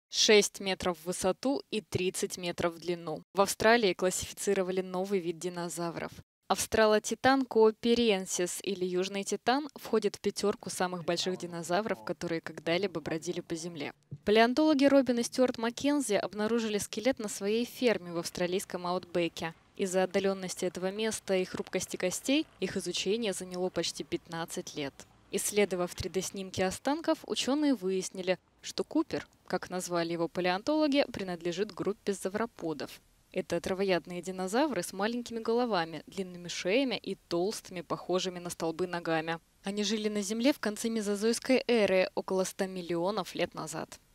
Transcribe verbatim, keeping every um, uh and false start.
шесть метров в высоту и тридцать метров в длину. В Австралии классифицировали новый вид динозавров. Австралотитан коопериенсис или южный титан входит в пятерку самых больших динозавров, которые когда-либо бродили по Земле. Палеонтологи Робин и Стюарт Маккензи обнаружили скелет на своей ферме в австралийском Аутбеке. Из-за отдаленности этого места и хрупкости костей их изучение заняло почти пятнадцать лет. Исследовав три дэ-снимки останков, ученые выяснили, что Купер, как назвали его палеонтологи, принадлежит группе завроподов. Это травоядные динозавры с маленькими головами, длинными шеями и толстыми, похожими на столбы ногами. Они жили на Земле в конце мезозойской эры, около ста миллионов лет назад.